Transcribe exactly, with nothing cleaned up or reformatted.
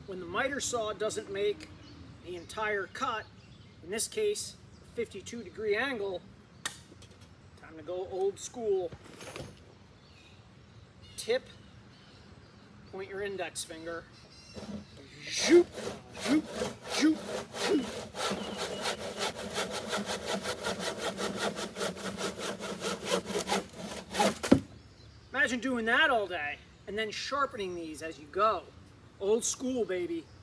when the miter saw doesn't make the entire cut, in this case, a fifty-two degree angle, time to go old school. Tip, point your index finger, zoop, zoop, zoop, zoop. Imagine doing that all day and then sharpening these as you go. Old school, baby.